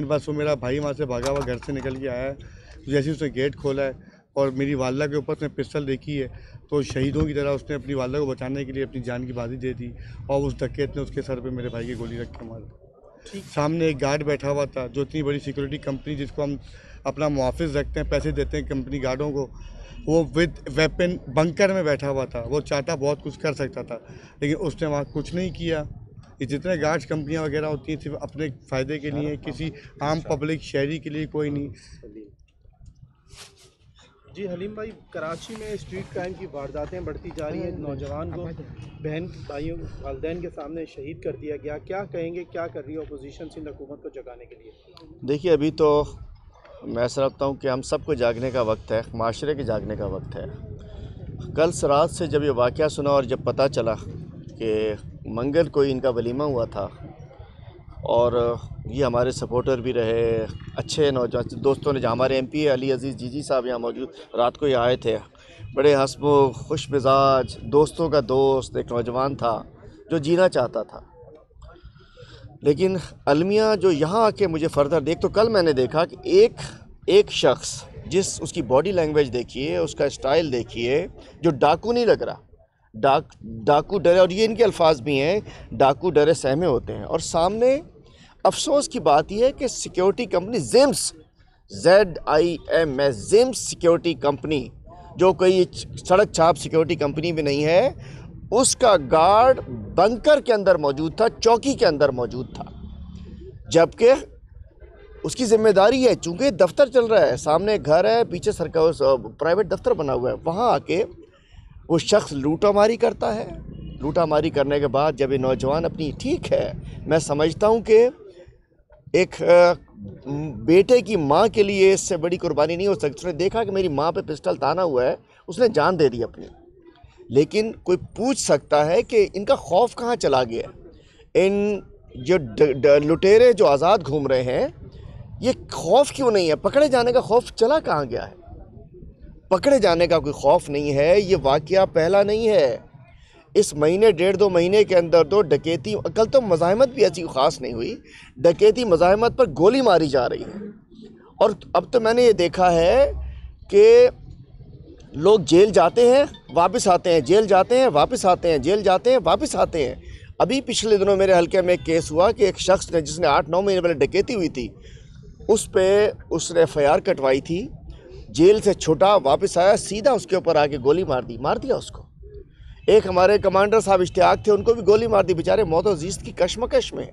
अपने पास। वो मेरा भाई वहाँ से भागा हुआ घर से निकल के आया है, जैसे उसने गेट खोला है और मेरी वालदा के ऊपर उसने पिस्टल देखी है, तो शहीदों की तरह उसने अपनी वालदा को बचाने के लिए अपनी जान की बाजी दे दी और उस डकैत ने उसके सर पे मेरे भाई की गोली रख के मारा। सामने एक गार्ड बैठा हुआ था, जो इतनी बड़ी सिक्योरिटी कंपनी जिसको हम अपना मुआफिज रखते हैं, पैसे देते हैं कंपनी गार्डों को, वो विद वेपन बंकर में बैठा हुआ था। वो चाहता बहुत कुछ कर सकता था, लेकिन उसने वहाँ कुछ नहीं किया। ये जितने गार्ड्स कंपनियाँ वगैरह होती हैं सिर्फ अपने फ़ायदे के लिए, किसी आम पब्लिक शहरी के लिए कोई नहीं। जी हलीम भाई, कराची में स्ट्रीट क्राइम की वारदातें बढ़ती जा रही हैं। नौजवान को बहन भाइयों वालिदैन के सामने शहीद कर दिया गया। क्या कहेंगे, क्या कर रही है अपोजिशन सिंध हुकूमत को जगाने के लिए? देखिए, अभी तो मैं समझता हूँ कि हम सबको जागने का वक्त है, माशरे के जागने का वक्त है। कल रात से जब ये वाक़या सुना और जब पता चला कि मंगल को इनका वलीमा हुआ था और ये हमारे सपोर्टर भी रहे, अच्छे नौजवान दोस्तों ने, जहाँ हमारे MP अली अजीज़ जीजी साहब यहाँ मौजूद रात को ये आए थे, बड़े हंसमुख खुश मिजाज दोस्तों का दोस्त एक नौजवान था जो जीना चाहता था। लेकिन अलमिया जो यहाँ आके मुझे फर्दर देख, तो कल मैंने देखा कि एक शख्स, जिस उसकी बॉडी लैंग्वेज देखिए, उसका स्टाइल देखिए, जो डाकू नहीं लग रहा, डाकू डरे, और ये इनके अल्फाज भी हैं, डाकू डरे सहमे होते हैं। और सामने अफसोस की बात यह है कि security company ZIMS, ZIMS ZIMS security company, जो कोई सड़क छाप सिक्योरिटी कंपनी भी नहीं है, उसका गार्ड बंकर के अंदर मौजूद था, चौकी के अंदर मौजूद था, जबकि उसकी जिम्मेदारी है, चूँकि दफ्तर चल रहा है, सामने घर है, पीछे सरकार प्राइवेट दफ्तर बना हुआ है, वहाँ आके वो शख्स लूटामारी करता है। लूटामारी करने के बाद जब ये नौजवान अपनी, ठीक है मैं समझता हूँ कि एक बेटे की माँ के लिए इससे बड़ी कुर्बानी नहीं हो सकती। उसने देखा कि मेरी माँ पे पिस्टल ताना हुआ है, उसने जान दे दी अपनी। लेकिन कोई पूछ सकता है कि इनका खौफ कहाँ चला गया? इन जो लुटेरे जो आज़ाद घूम रहे हैं, ये खौफ क्यों नहीं है? पकड़े जाने का खौफ चला कहाँ गया है? पकड़े जाने का कोई खौफ नहीं है। ये वाक़या पहला नहीं है। इस महीने 1.5-2 महीने के अंदर तो डकैती, कल तो मज़ाहमत भी ऐसी ख़ास नहीं हुई, डकैती मज़ाहमत पर गोली मारी जा रही है। और अब तो मैंने ये देखा है कि लोग जेल जाते हैं वापस आते हैं, जेल जाते हैं वापस आते हैं, जेल जाते हैं वापस आते हैं। अभी पिछले दिनों मेरे हल्के में एक केस हुआ कि एक शख्स ने, जिसने 8-9 महीने पहले डकैती हुई थी, उस पर उसने FIR कटवाई थी, जेल से छूटा, वापस आया, सीधा उसके ऊपर आके गोली मार दिया उसको। एक हमारे कमांडर साहब इश्तियाक थे, उनको भी गोली मार दी, बेचारे मौत और ज़ीस्त की कशमकश में।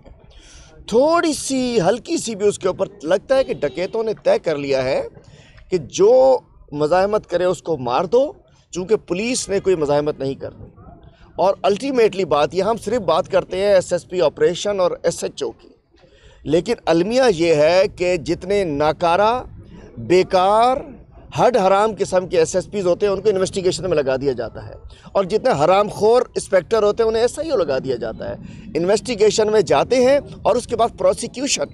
थोड़ी सी हल्की सी भी उसके ऊपर, लगता है कि डकैतों ने तय कर लिया है कि जो मज़ाहमत करे उसको मार दो, चूँकि पुलिस ने कोई मज़ाहमत नहीं करनी। और अल्टीमेटली बात यह, हम सिर्फ बात करते हैं SSP ऑपरेशन और SHO की, लेकिन अलमिया ये है कि जितने नाकारा, बेकार, हड हराम किस्म के SSPs होते हैं, उनको इन्वेस्टिगेशन में लगा दिया जाता है, और जितने हरामखोर इंस्पेक्टर होते हैं उन्हें SIO लगा दिया जाता है। इन्वेस्टिगेशन में जाते हैं और उसके बाद प्रोसिक्यूशन,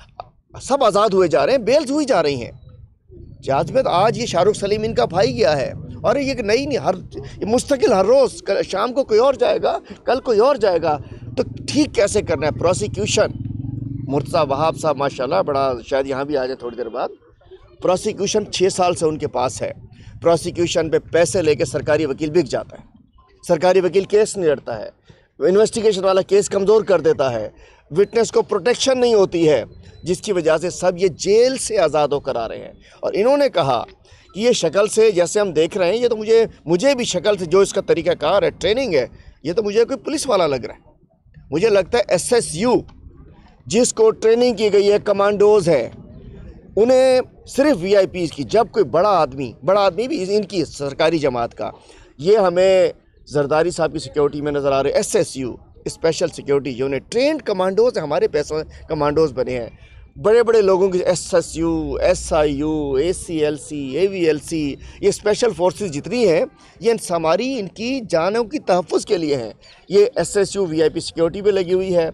सब आज़ाद हुए जा रहे हैं, बेल्स हुई जा रही हैं। जहाज में तो आज ये शाहरुख सलीम इनका भाई गया है, और ये नई हर मुस्तकिल हर रोज़, शाम को कोई और जाएगा, कल कोई और जाएगा, तो ठीक कैसे करना है? प्रोसिक्यूशन, मुर्तज़ा वहाब साहब माशाल्लाह, बड़ा, शायद यहाँ भी आ जाए थोड़ी देर बाद। प्रोसिक्यूशन 6 साल से उनके पास है। प्रोसिक्यूशन पे पैसे लेके सरकारी वकील बिक जाता है, सरकारी वकील केस नहीं लड़ता है, इन्वेस्टिगेशन वाला केस कमज़ोर कर देता है, विटनेस को प्रोटेक्शन नहीं होती है, जिसकी वजह से सब ये जेल से आज़ाद होकर आ रहे हैं। और इन्होंने कहा कि ये शक्ल से जैसे हम देख रहे हैं, ये तो मुझे भी शक्ल से, जो इसका तरीक़ाकार है, ट्रेनिंग है, ये तो मुझे कोई पुलिस वाला लग रहा है। मुझे लगता है SSU जिसको ट्रेनिंग की गई है, कमांडोज़ हैं, उन्हें सिर्फ VIPs की, जब कोई बड़ा आदमी भी इनकी सरकारी जमात का, ये हमें जरदारी साहब की सिक्योरिटी में नज़र आ रहे हैं। SSU special security unit, trained commandos, हमारे पैसों कमांडोज़ बने हैं, बड़े बड़े लोगों की, SSU, SIU, ACLC, AVLC, ये स्पेशल फोर्सेस जितनी हैं, ये हमारी, इनकी जानों की तहफ़्फ़ुज़ के लिए हैं। ये SSU VIP सिक्योरिटी भी लगी हुई है,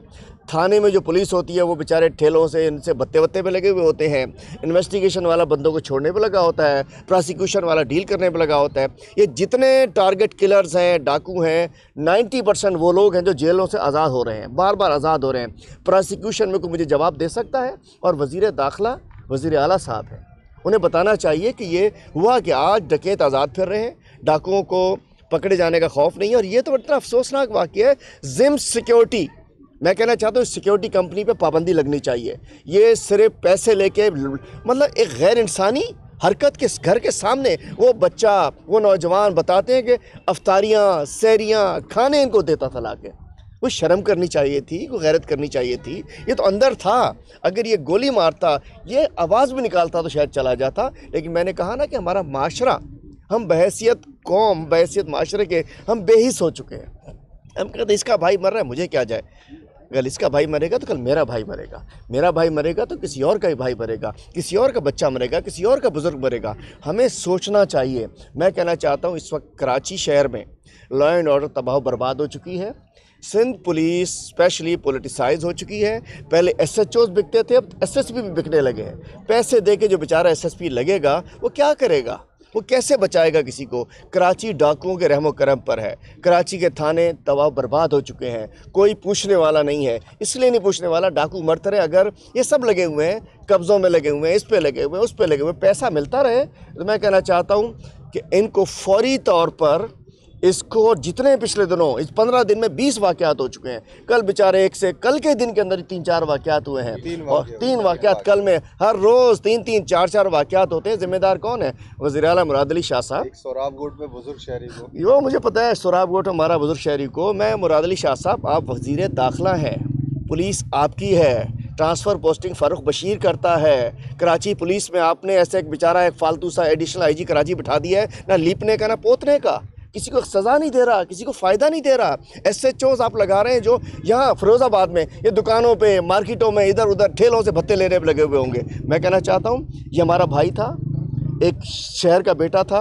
थाने में जो पुलिस होती है वो बेचारे ठेलों से इनसे बत्ते बत्ते पे लगे हुए होते हैं। इन्वेस्टिगेशन वाला बंदों को छोड़ने पे लगा होता है, प्रोसिक्यूशन वाला डील करने पे लगा होता है। ये जितने टारगेट किलर्स हैं, डाकू हैं, 90% वो लोग हैं जो जेलों से आज़ाद हो रहे हैं, बार बार आज़ाद हो रहे हैं। प्रोसिक्यूशन में कोई मुझे जवाब दे सकता है? और वज़ीर दाखिला वज़ीर आला साहब हैं, उन्हें बताना चाहिए कि ये हुआ कि आज डकैत आज़ाद फिर रहे हैं, डाकुओं को पकड़े जाने का खौफ नहीं है। और ये तो इतना अफसोसनाक वाक़या है। जिम सिक्योरिटी, मैं कहना चाहता हूँ सिक्योरिटी कंपनी पे पाबंदी लगनी चाहिए। ये सिर्फ पैसे लेके मतलब एक गैर इंसानी हरकत के घर के सामने वो बच्चा, वो नौजवान बताते हैं कि अफ्तारियाँ सहरियाँ खाने इनको देता था लाके। वो शर्म करनी चाहिए थी, वो गैरत करनी चाहिए थी। ये तो अंदर था, अगर ये गोली मारता, ये आवाज़ भी निकालता तो शायद चला जाता। लेकिन मैंने कहा ना कि हमारा माशरा, हम बहैसियत कौम, बहैसियत माशरे के हम बेहिस हो चुके हैं। हम कहते इसका भाई मर रहा है, मुझे क्या जाए, अगर इसका भाई मरेगा तो कल मेरा भाई मरेगा, मेरा भाई मरेगा तो किसी और का ही भाई मरेगा, किसी और का बच्चा मरेगा, किसी और का बुज़ुर्ग मरेगा। हमें सोचना चाहिए। मैं कहना चाहता हूँ इस वक्त कराची शहर में लॉ एंड ऑर्डर तबाह बर्बाद हो चुकी है। सिंध पुलिस स्पेशली पोलिटिसाइज हो चुकी है। पहले SHOs बिकते थे, अब SSP भी बिकने लगे हैं। पैसे दे के जो बेचारा SSP लगेगा वो क्या करेगा, वो कैसे बचाएगा किसी को? कराची डाकुओं के रहमो करम पर है। कराची के थाने तबाह बर्बाद हो चुके हैं, कोई पूछने वाला नहीं है। इसलिए नहीं पूछने वाला, डाकू मरते रहे। अगर ये सब लगे हुए हैं, कब्ज़ों में लगे हुए हैं, इस पे लगे हुए हैं, उस पे लगे हुए हैं, पैसा मिलता रहे, तो मैं कहना चाहता हूँ कि इनको फौरी तौर पर इसको, जितने पिछले दिनों इस 15 दिन में 20 वाक़यात हो चुके हैं। कल बेचारे एक से कल के दिन के अंदर 3-4 वाक़यात हुए हैं, और 3 वाक़यात कल में, हर रोज़ 3-3 4-4 वाक़यात होते हैं। ज़िम्मेदार कौन है? वज़ीर आला मुराद अली शाह साहब। सोराब गोट में बुजुर्ग शहरी को, यो मुझे पता है सोराब गोट हमारा बुजुर्ग शहरी को। मैं मुराद अली शाह साहब, आप वज़ीर दाखिला हैं, पुलिस आपकी है, ट्रांसफ़र पोस्टिंग फ़ारूक बशीर करता है। कराची पुलिस में आपने ऐसे एक बेचारा एक फालतू सा एडिशनल IG कराची बिठा दिया है, ना लीपने का ना पोतने का, किसी को सज़ा नहीं दे रहा, किसी को फ़ायदा नहीं दे रहा। SHOs आप लगा रहे हैं जो यहाँ फ़िरोज़ाबाद में ये दुकानों पे, मार्केटों में, इधर उधर ठेलों से भत्ते लेने पर लगे हुए होंगे। मैं कहना चाहता हूँ ये हमारा भाई था, एक शहर का बेटा था,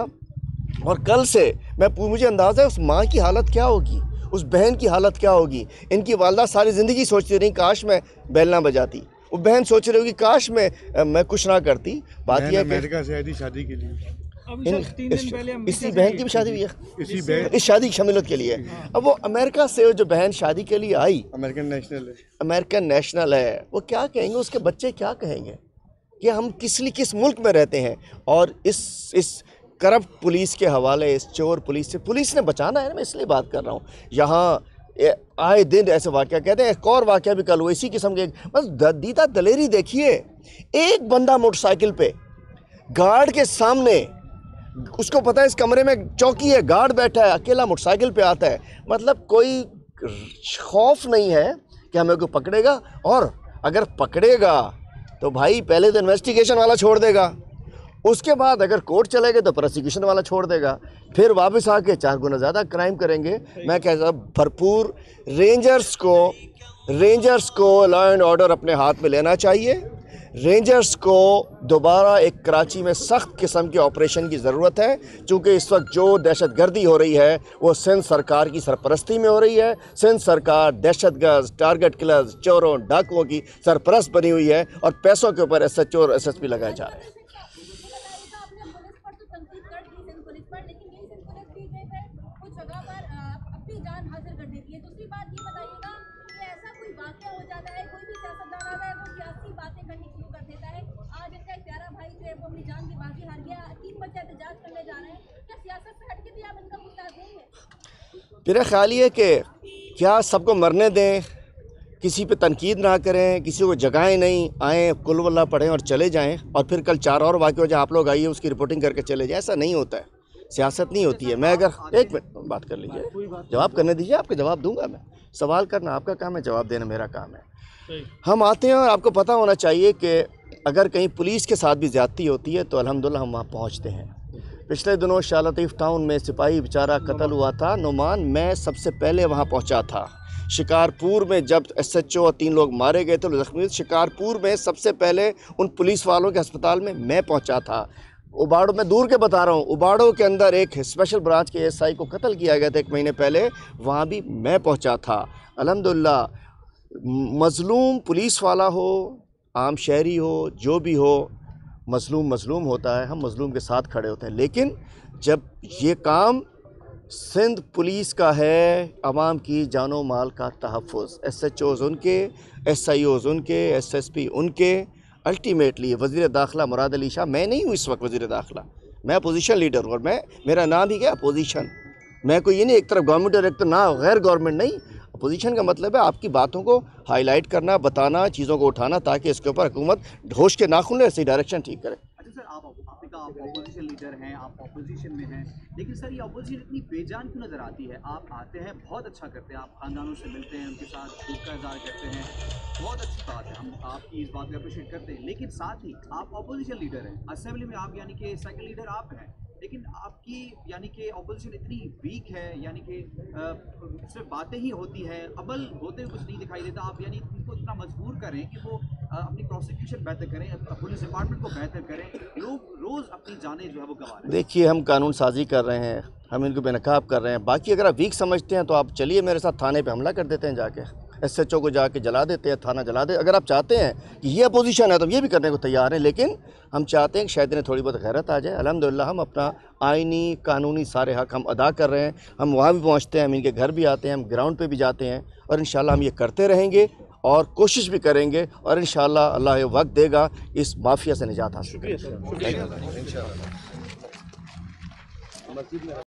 और कल से मुझे अंदाज़ा है उस माँ की हालत क्या होगी, उस बहन की हालत क्या होगी। इनकी वालदा सारी ज़िंदगी सोचती रही काश मैं बैल ना बजाती। वो बहन सोच रही होगी काश मैं कुछ ना करती। बात यह है कि अमेरिका से आई थी शादी के लिए, इसी बहन की भी शादी हुई है, इस शादी की शमूलियत के लिए। अब वो अमेरिका से जो बहन शादी के लिए आई, अमेरिकन नेशनल है, वो क्या कहेंगे, उसके बच्चे क्या कहेंगे कि हम किस मुल्क में रहते हैं। और इस करप्ट पुलिस के हवाले, इस चोर पुलिस से, पुलिस ने बचाना है ना, मैं इसलिए बात कर रहा हूँ। यहाँ आए दिन ऐसे वाक़या कहते हैं, एक और वाक़या भी कल हुआ इसी किस्म के। बस दीदा दलेरी देखिए, एक बंदा मोटरसाइकिल पे गार्ड के सामने, उसको पता है इस कमरे में चौकी है, गार्ड बैठा है, अकेला मोटरसाइकिल पे आता है। मतलब कोई खौफ नहीं है कि हमें कोई पकड़ेगा, और अगर पकड़ेगा तो भाई पहले तो इन्वेस्टिगेशन वाला छोड़ देगा, उसके बाद अगर कोर्ट चलेगा तो प्रोसिक्यूशन वाला छोड़ देगा, फिर वापस आके 4 गुना ज़्यादा क्राइम करेंगे। मैं कहता हूँ भरपूर रेंजर्स को लॉ एंड ऑर्डर अपने हाथ में लेना चाहिए। रेंजर्स को दोबारा एक कराची में सख्त किस्म के ऑपरेशन की ज़रूरत है, क्योंकि इस वक्त जो दहशतगर्दी हो रही है वो सिंध सरकार की सरपरस्ती में हो रही है। सिंध सरकार दहशतगर्द, टारगेट किलर्स, चोरों, डाकुओं की सरपरस्त बनी हुई है, और पैसों के ऊपर SHO और SSP लगाए जा रहे हैं। मेरा ख्याल ये है कि क्या सबको मरने दें, किसी पे तनकीद ना करें, किसी को जगाएं नहीं, आएँ कुल वल्लाह पढ़ें और चले जाएं, और फिर कल 4 और वाक़े हो जाए, आप लोग आइए उसकी रिपोर्टिंग करके चले जाएं। ऐसा नहीं होता है, सियासत नहीं होती है। मैं अगर एक मिनट बात कर लीजिए, जवाब करने दीजिए, आपको जवाब दूंगा मैं। सवाल करना आपका काम है, जवाब देना मेरा काम है। हम आते हैं और आपको पता होना चाहिए कि अगर कहीं पुलिस के साथ भी ज़्यादती होती है तो अल्हम्दुलिल्लाह हम वहाँ पहुँचते हैं। पिछले दिनों शाह लतीफ़ टाउन में सिपाही बेचारा कत्ल हुआ था, नुमान, मैं सबसे पहले वहाँ पहुँचा था। शिकारपुर में जब SHO और 3 लोग मारे गए थे जख्मी, शिकारपुर में सबसे पहले उन पुलिस वालों के अस्पताल में मैं पहुँचा था। उबाड़ो, मैं दूर के बता रहा हूँ, उबाड़ो के अंदर एक स्पेशल ब्रांच के SI को कत्ल किया गया था 1 महीने पहले, वहाँ भी मैं पहुँचा था। अल्हम्दुलिल्लाह मज़लूम पुलिस वाला हो, आम शहरी हो, जो भी हो, मज़लूम होता है, हम मज़लूम के साथ खड़े होते हैं। लेकिन जब ये काम सिंध पुलिस का है, अवाम की जानो माल का तहफ़्फ़ुज़, SHOs उनके, SIOs उनके, SSP उनके, अल्टीमेटली वज़ीर दाखिला मुराद अली शाह, मैं नहीं हूँ इस वक्त वज़ीर दाखिला, मैं अपोजिशन लीडर हूँ और मेरा नाम ही क्या अपोजिशन। मैं कोई ये नहीं एक तरफ गवर्नमेंट और एक तरफ ना गैर गवर्नमेंट नहीं। अपोजिशन का मतलब है आपकी बातों को हाईलाइट करना, बताना, चीज़ों को उठाना ताकि इसके ऊपर हुकूमत ढोश के नाखून ले, ऐसी डायरेक्शन ठीक करे। अच्छा सर, आपने कहा आप ऑपोजिशन लीडर हैं, आप ऑपोजिशन में हैं, लेकिन सर ये ऑपोजिशन इतनी बेजान क्यों नज़र आती है? आप आते हैं, बहुत अच्छा करते हैं, आप खानदानों से मिलते हैं, उनके साथ दुख का इज़हार करते हैं, बहुत अच्छी बात है, हम आपकी इस बात को अप्रिशिएट करते हैं। लेकिन साथ ही आप ऑपोजिशन लीडर हैं, असेंबली में आप यानी कि सेकंड लीडर आप हैं, लेकिन आपकी यानी कि ऑपोजिशन इतनी वीक है, यानी कि सिर्फ बातें ही होती हैं, अमल होते हुए कुछ नहीं दिखाई देता। आप यानी उनको इतना मजबूर करें कि वो अपनी प्रोसिक्यूशन बेहतर करें, पुलिस डिपार्टमेंट को बेहतर करें, लोग रोज़ अपनी जानें जो है वो गंवा रहे हैं। देखिए, हम कानून साजी कर रहे हैं, हम इनको बेनकाब कर रहे हैं। बाकी अगर आप वीक समझते हैं तो आप चलिए मेरे साथ थाने पे हमला कर देते हैं, जाके SHO को जाके जला देते हैं, थाना जला दे। अगर आप चाहते हैं कि ये अपोजिशन है तो ये भी करने को तैयार हैं, लेकिन हम चाहते हैं कि शायद इन्हें थोड़ी बहुत गैरत आ जाए। अल्हम्दुलिल्लाह हम अपना आइनी कानूनी सारे हक हम अदा कर रहे हैं। हम वहाँ भी पहुँचते हैं, हम इनके घर भी आते हैं, हम ग्राउंड पे भी जाते हैं और इंशाल्लाह हम ये करते रहेंगे और कोशिश भी करेंगे और इंशाल्लाह अल्लाह वक्त देगा इस माफिया से निजात हासिल करेंगे।